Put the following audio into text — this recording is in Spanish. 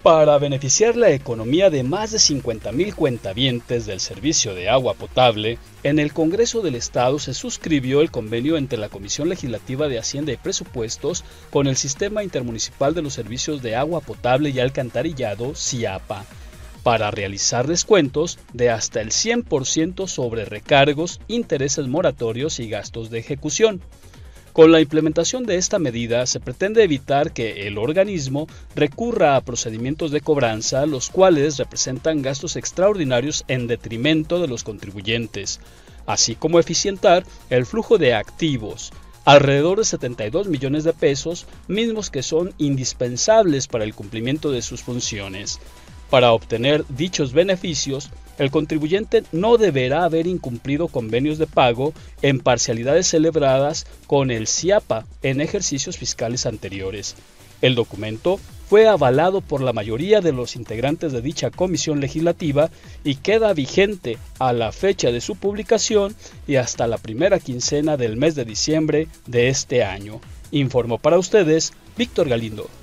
Para beneficiar la economía de más de 50,000 cuentavientes del servicio de agua potable, en el Congreso del Estado se suscribió el convenio entre la Comisión Legislativa de Hacienda y Presupuestos con el Sistema Intermunicipal de los Servicios de Agua Potable y Alcantarillado, SIAPA, para realizar descuentos de hasta el 100% sobre recargos, intereses moratorios y gastos de ejecución. Con la implementación de esta medida se pretende evitar que el organismo recurra a procedimientos de cobranza, los cuales representan gastos extraordinarios en detrimento de los contribuyentes, así como eficientar el flujo de activos, alrededor de 72 millones de pesos, mismos que son indispensables para el cumplimiento de sus funciones. Para obtener dichos beneficios, el contribuyente no deberá haber incumplido convenios de pago en parcialidades celebradas con el SIAPA en ejercicios fiscales anteriores. El documento fue avalado por la mayoría de los integrantes de dicha comisión legislativa y queda vigente a la fecha de su publicación y hasta la primera quincena del mes de diciembre de este año. Informó para ustedes Víctor Galindo.